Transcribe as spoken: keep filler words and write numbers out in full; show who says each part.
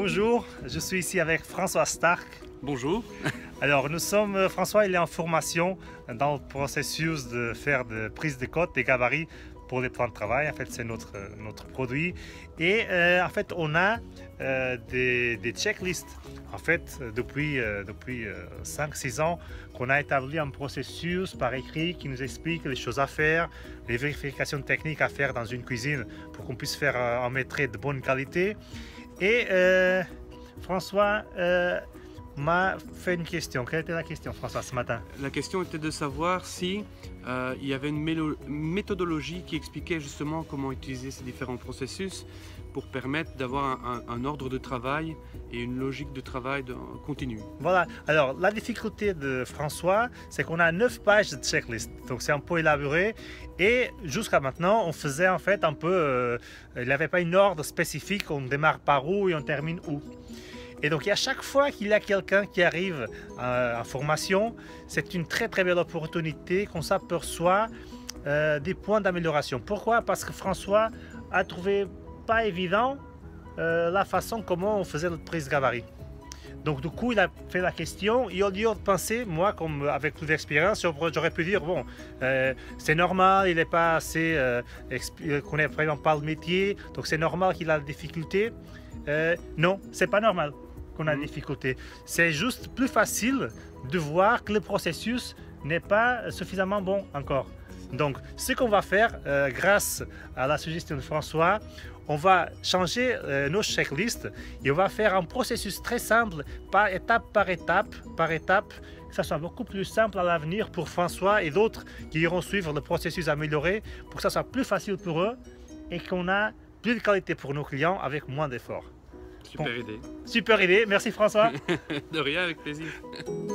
Speaker 1: Bonjour, je suis ici avec François Stark.
Speaker 2: Bonjour.
Speaker 1: Alors nous sommes, François il est en formation dans le processus de faire de prise de cote, des gabarits pour les plans de travail. En fait c'est notre, notre produit et euh, en fait on a euh, des, des checklists en fait depuis, euh, depuis euh, cinq six ans qu'on a établi un processus par écrit qui nous explique les choses à faire, les vérifications techniques à faire dans une cuisine pour qu'on puisse faire un maîtrise de bonne qualité. Et euh, François euh, m'a fait une question. Quelle était la question, François, ce matin?
Speaker 2: La question était de savoir si euh, il y avait une méthodologie qui expliquait justement comment utiliser ces différents processus pour permettre d'avoir un, un, un ordre de travail et une logique de travail de, continue.
Speaker 1: Voilà. Alors, la difficulté de François, c'est qu'on a neuf pages de checklist. Donc, c'est un peu élaboré. Et jusqu'à maintenant, on faisait en fait un peu... Euh, il n'avait pas une ordre spécifique. On démarre par où et on termine où. Et donc, à chaque fois qu'il y a quelqu'un qui arrive euh, en formation, c'est une très très belle opportunité qu'on s'aperçoit euh, des points d'amélioration. Pourquoi? Parce que François a trouvé pas évident euh, la façon comment on faisait notre prise de gabarit. Donc du coup, il a fait la question et au lieu de penser, moi, comme avec toute l'expérience, j'aurais pu dire, bon, euh, c'est normal, il n'est pas assez, euh, il connaît vraiment pas le métier, donc c'est normal qu'il a des difficultés. Euh, non, c'est pas normal qu'on a des difficultés. C'est juste plus facile de voir que le processus n'est pas suffisamment bon encore. Donc, ce qu'on va faire, euh, grâce à la suggestion de François, on va changer euh, nos checklists et on va faire un processus très simple, par étape par étape, par étape, que ça soit beaucoup plus simple à l'avenir pour François et d'autres qui iront suivre le processus amélioré, pour que ça soit plus facile pour eux et qu'on a plus de qualité pour nos clients avec moins d'efforts.
Speaker 2: Super
Speaker 1: Bon.
Speaker 2: idée.
Speaker 1: Super idée, merci François.
Speaker 2: De rien, avec plaisir.